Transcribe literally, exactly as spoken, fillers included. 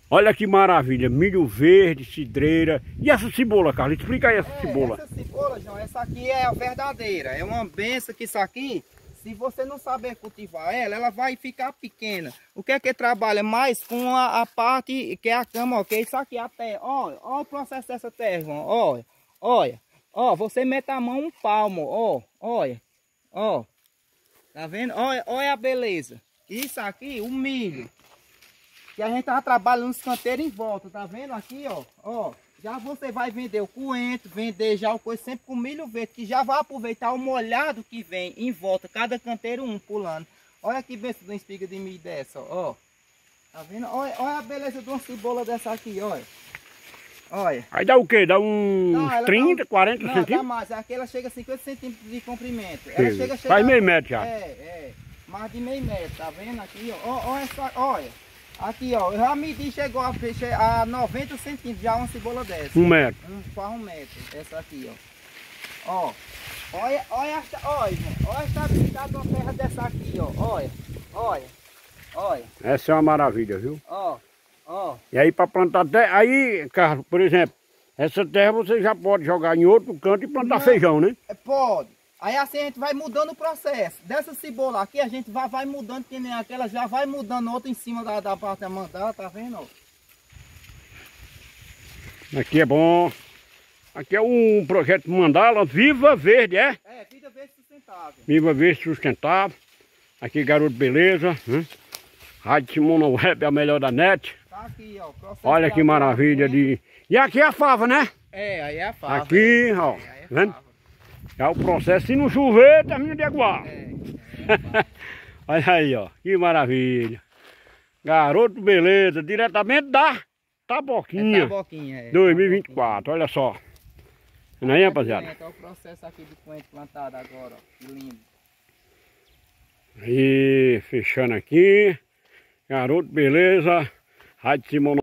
Olha que maravilha, milho verde, cidreira. E essa cebola, Carlos? Explica aí essa é, cebola. Essa cebola, João, essa aqui é a verdadeira. É uma benção que isso aqui, se você não saber cultivar ela, ela vai ficar pequena. O que é que trabalha mais com a, a parte que é a cama, ó, que é isso aqui, a terra. Olha, olha o processo dessa terra, João. Olha, olha. Ó, você mete a mão um palmo, ó, olha. Ó, tá vendo? Olha, olha a beleza. Isso aqui, o milho. Que a gente tava trabalhando nos canteiros em volta, tá vendo aqui, ó? Ó, já você vai vender o coentro, vender já o coisa sempre com milho verde, que já vai aproveitar o molhado que vem em volta, cada canteiro um pulando. Olha que besta de uma espiga de milho dessa, ó. Tá vendo? Olha, olha a beleza de uma cebola dessa aqui, olha. Olha. Aí dá o quê? Dá uns Não, trinta, dá, quarenta não, centímetros? Dá mais. Aqui ela chega a cinquenta centímetros de comprimento. Ela Sim. chega, chega Faz meio metro já. É, é. Mais de meio metro, tá vendo aqui, ó? Ó, ó essa, olha. Aqui, ó. Eu já medi, chegou a, a noventa centímetros já uma cebola dessa. Um metro. Um, quase um metro. Essa aqui, ó. Ó. Olha, olha essa, olha, olha a estabilidade de uma terra dessa aqui, ó. Olha, olha, olha. Essa é uma maravilha, viu? Ó, ó. E aí para plantar terra, aí, Carlos, por exemplo, essa terra você já pode jogar em outro canto e plantar Não, feijão, né? Pode. Aí assim a gente vai mudando o processo. Dessa cebola aqui a gente vai, vai mudando, que nem aquela, já vai mudando outra em cima da, da parte da mandala, tá vendo? Aqui é bom. Aqui é um projeto Mandala Viva Verde, é? É, Vida Verde Sustentável. Viva Verde Sustentável. Aqui Garoto Beleza, né? Rádio Simona Web, a melhor da net. Tá aqui, ó. Olha que maravilha de... E aqui é a fava, né? É, aí é a fava. Aqui, ó, é, aí é vendo? fava. É o processo, se não chover, termina de aguar. É, é Olha aí, ó, que maravilha. Garoto Beleza, diretamente da Taboquinha, é Taboquinha, é. dois mil e vinte e quatro, olha só. Não é aí, rapaziada? Olha o processo aqui de coentro plantado agora, ó, que lindo. Aí, fechando aqui. Garoto Beleza, Rádio Simona.